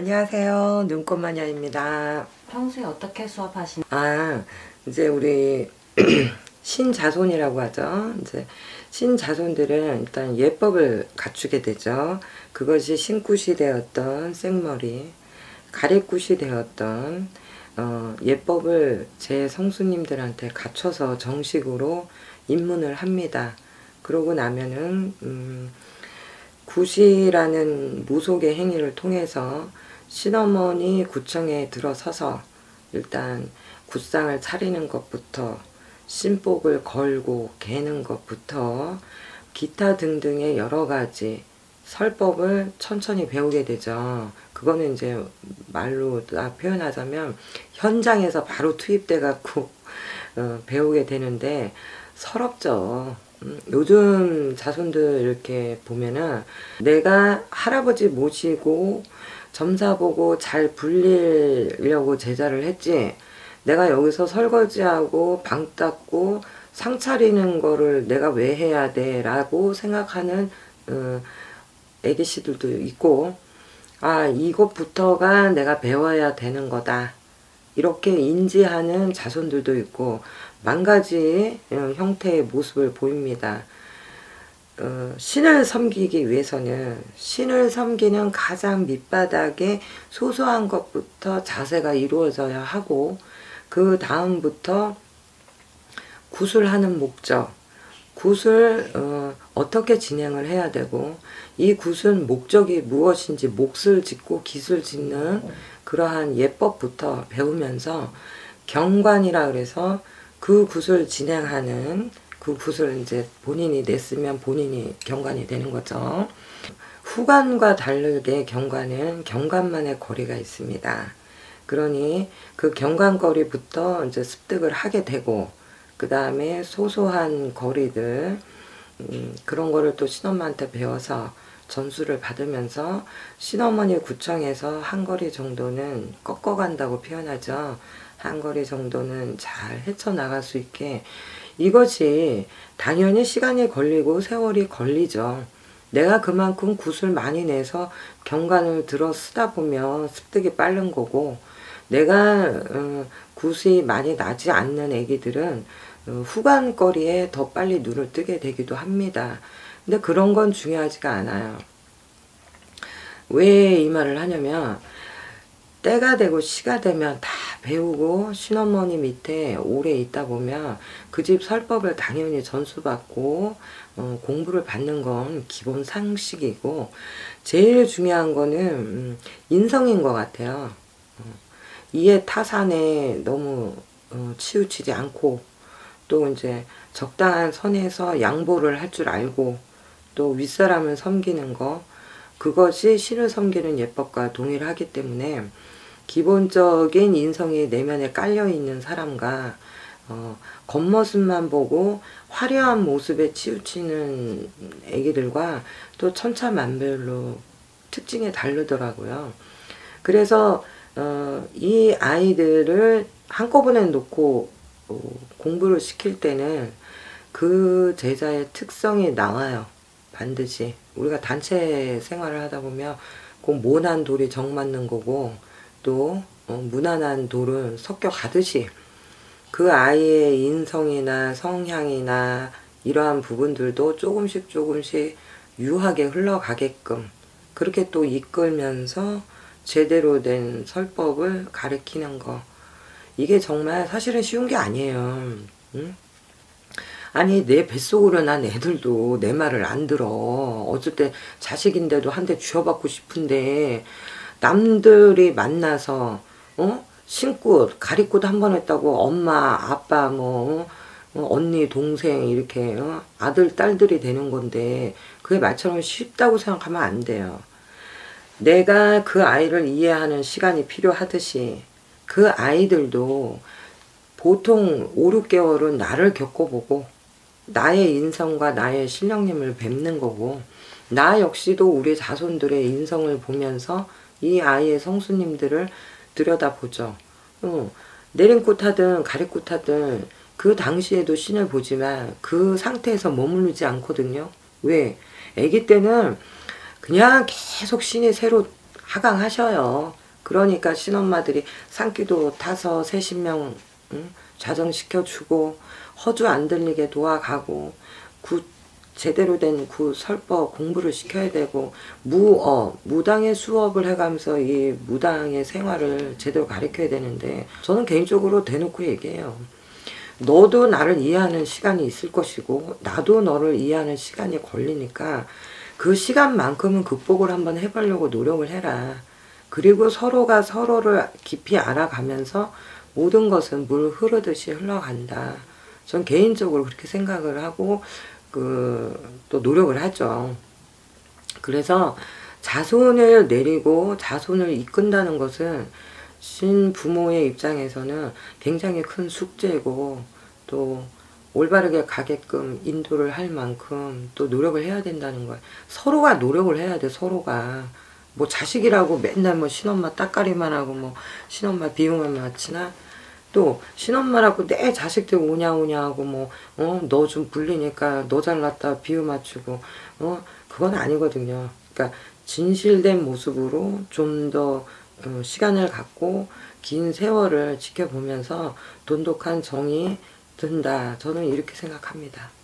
안녕하세요. 눈꽃마녀입니다. 평소에 어떻게 수업하시나요? 이제 우리 신자손이라고 하죠. 이제 신자손들은 일단 예법을 갖추게 되죠. 그것이 신굿이 되었던 생머리, 가래굿이 되었던 예법을 제 성수님들한테 갖춰서 정식으로 입문을 합니다. 그러고 나면은 굿이라는 무속의 행위를 통해서 신어머니 구청에 들어서서 일단 굿상을 차리는 것부터 신복을 걸고 개는 것부터 기타 등등의 여러가지 설법을 천천히 배우게 되죠. 그거는 이제 말로 표현하자면 현장에서 바로 투입돼 갖고 배우게 되는데 서럽죠. 요즘 자손들 이렇게 보면은 내가 할아버지 모시고 점사 보고 잘 불리려고 제자를 했지, 내가 여기서 설거지하고 방 닦고 상 차리는 거를 내가 왜 해야 돼 라고 생각하는 애기씨들도 있고, 이것부터가 내가 배워야 되는 거다 이렇게 인지하는 자손들도 있고, 만가지 형태의 모습을 보입니다. 신을 섬기기 위해서는 신을 섬기는 가장 밑바닥에 소소한 것부터 자세가 이루어져야 하고, 그 다음부터 굿을 하는 목적, 굿을 어떻게 진행을 해야 되고, 이 굿은 목적이 무엇인지 몫을 짓고 깃을 짓는 그러한 예법부터 배우면서 경관이라 그래서 그 굿을 진행하는, 그 굿을 이제 본인이 냈으면 본인이 경관이 되는 거죠. 후관과 다르게 경관은 경관만의 거리가 있습니다. 그러니 그 경관거리부터 이제 습득을 하게 되고, 그 다음에 소소한 거리들, 그런 거를 또 신엄마한테 배워서 전수를 받으면서 신어머니 구청에서 한 거리 정도는 꺾어간다고 표현하죠. 한 거리 정도는 잘 헤쳐나갈 수 있게. 이것이 당연히 시간이 걸리고 세월이 걸리죠. 내가 그만큼 굿을 많이 내서 경관을 들어 쓰다 보면 습득이 빠른 거고, 내가 굿이 많이 나지 않는 애기들은 후관거리에 더 빨리 눈을 뜨게 되기도 합니다. 근데 그런 건 중요하지가 않아요. 왜 이 말을 하냐면, 때가 되고 시가 되면 다 배우고 신어머니 밑에 오래 있다 보면 그 집 설법을 당연히 전수받고 공부를 받는 건 기본 상식이고, 제일 중요한 거는 인성인 것 같아요. 이해 타산에 너무 치우치지 않고, 또 이제 적당한 선에서 양보를 할 줄 알고, 또 윗사람을 섬기는 거, 그것이 신을 섬기는 예법과 동일하기 때문에 기본적인 인성이 내면에 깔려있는 사람과 겉모습만 보고 화려한 모습에 치우치는 애기들과 또 천차만별로 특징이 다르더라고요. 그래서 이 아이들을 한꺼번에 놓고 공부를 시킬 때는 그 제자의 특성이 나와요. 반드시. 우리가 단체 생활을 하다 보면 그 모난 돌이 정 맞는 거고, 또 무난한 돌은 섞여 가듯이 그 아이의 인성이나 성향이나 이러한 부분들도 조금씩 유하게 흘러가게끔 그렇게 또 이끌면서 제대로 된 설법을 가르치는 거, 이게 정말 사실은 쉬운 게 아니에요. 응? 아니, 내 뱃속으로 난 애들도 내 말을 안 들어. 어쩔 때 자식인데도 한 대 쥐어받고 싶은데, 남들이 만나서 신굿, 가리굿 한 번 했다고 엄마, 아빠, 언니, 동생 이렇게 아들, 딸들이 되는 건데 그게 말처럼 쉽다고 생각하면 안 돼요. 내가 그 아이를 이해하는 시간이 필요하듯이 그 아이들도 보통 5, 6개월은 나를 겪어보고 나의 인성과 나의 신령님을 뵙는 거고, 나 역시도 우리 자손들의 인성을 보면서 이 아이의 성수님들을 들여다보죠. 내림꽃 하든 가래꽃 하든 그 당시에도 신을 보지만 그 상태에서 머무르지 않거든요. 왜? 아기 때는 그냥 계속 신이 새로 하강하셔요. 그러니까 신엄마들이 산기도 타서 30명 자정시켜주고 허주 안 들리게 도와가고 제대로 된 설법 공부를 시켜야 되고 무당의 수업을 해가면서 이 무당의 생활을 제대로 가르쳐야 되는데 저는 개인적으로 대놓고 얘기해요. 너도 나를 이해하는 시간이 있을 것이고 나도 너를 이해하는 시간이 걸리니까 그 시간만큼은 극복을 한번 해보려고 노력을 해라. 그리고 서로가 서로를 깊이 알아가면서 모든 것은 물 흐르듯이 흘러간다. 전 개인적으로 그렇게 생각을 하고 또 노력을 하죠. 그래서 자손을 내리고 자손을 이끈다는 것은 신부모의 입장에서는 굉장히 큰 숙제고 또 올바르게 가게끔 인도를 할 만큼 또 노력을 해야 된다는 거예요. 서로가 노력을 해야 돼. 서로가 뭐 자식이라고 맨날 뭐 신엄마 따까리만 하고 뭐 신엄마 비용만 맞추나 또 신엄마라고 내 자식들 오냐 하고 뭐 너 좀 불리니까 너 잘났다 비유 맞추고 그건 아니거든요. 그러니까 진실된 모습으로 좀 더 시간을 갖고 긴 세월을 지켜보면서 돈독한 정이 든다. 저는 이렇게 생각합니다.